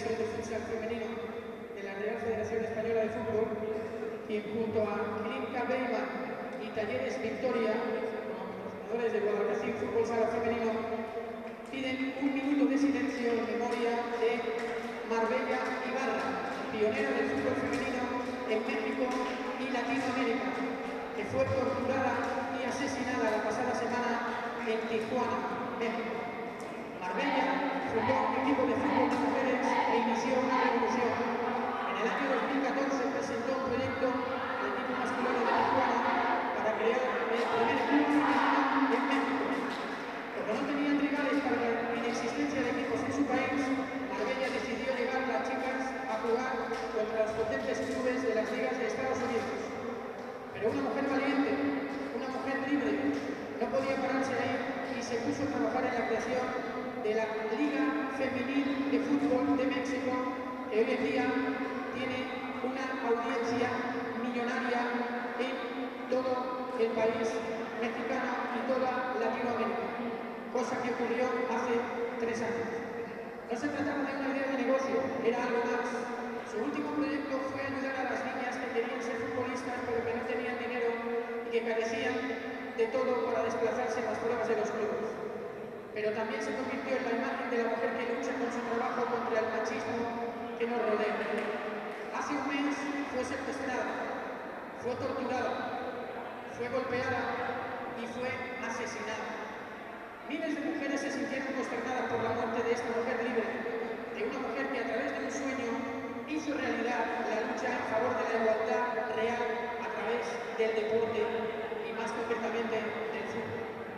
División de Futsal Femenino de la Real Federación Española de Fútbol, quien junto a Clínica Beiman y Talleres Victoria, como patrocinadores de Guadalquivir Fútbol Sala Femenino, piden un minuto de silencio en memoria de Marbella Ibarra, pionera del fútbol femenino en México y Latinoamérica, que fue torturada y asesinada la pasada semana en Tijuana, México. Marbella fundó un equipo de fútbol de mujeres e inició una revolución. En el año 2014 presentó un proyecto al equipo masculino de Tijuana para crear el primer club femenino en México. Como no tenían rivales para la inexistencia de equipos en su país, Marbella decidió llevar a las chicas a jugar contra los potentes clubes de las ligas de Estados Unidos. Pero una mujer valiente, una mujer libre, no podía pararse ahí y se puso a trabajar en la creación de la Liga Femenil de Fútbol de México, que hoy en día tiene una audiencia millonaria en todo el país mexicano y toda Latinoamérica, cosa que ocurrió hace 3 años. No se trataba de una idea de negocio, era algo más. Su último proyecto fue ayudar a las niñas que querían ser futbolistas pero que no tenían dinero y que carecían de todo para desplazarse en las pruebas de los clubes. Pero también se convirtió en la imagen de la mujer que lucha con su trabajo contra el machismo que nos rodea. Hace un mes fue secuestrada, fue torturada, fue golpeada y fue asesinada. Miles de mujeres se sintieron consternadas por la muerte de esta mujer libre, de una mujer que a través de un sueño hizo realidad la lucha en favor de la igualdad real a través del deporte y más concretamente del fútbol.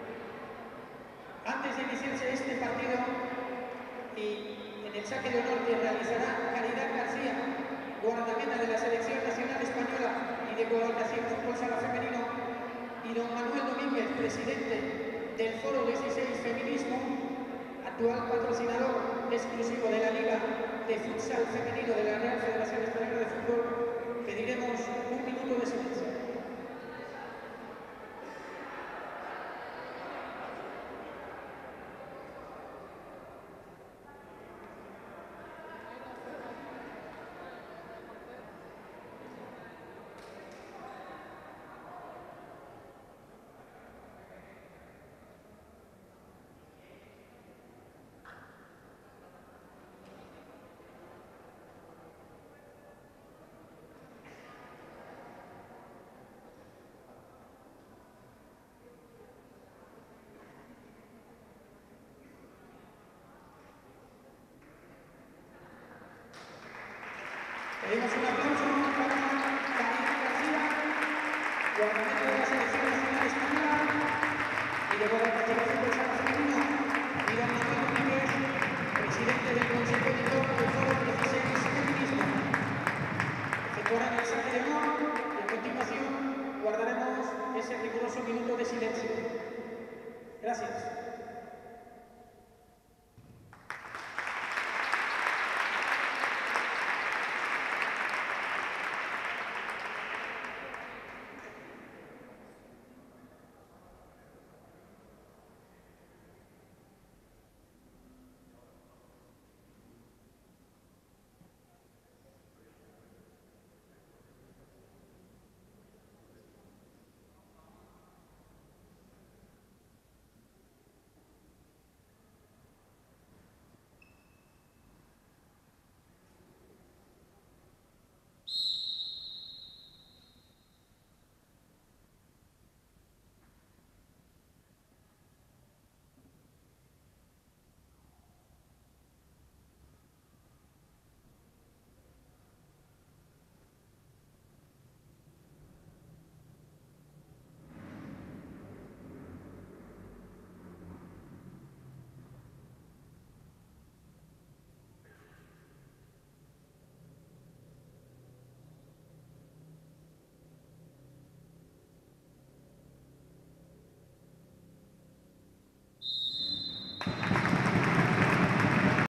Antes de iniciarse este partido y en el saque de honor que realizará Caridad García, guardameta de la Selección Nacional Española y de Guadalquivir Fútbol Sala Femenino, y don Manuel Domínguez, presidente del Foro 16 Feminismo, actual patrocinador exclusivo de la Liga de Futsal Femenino de la Real Federación Española de Fútbol, pediremos un minuto de silencio. Pedimos un aplauso para Caridad García, guardameta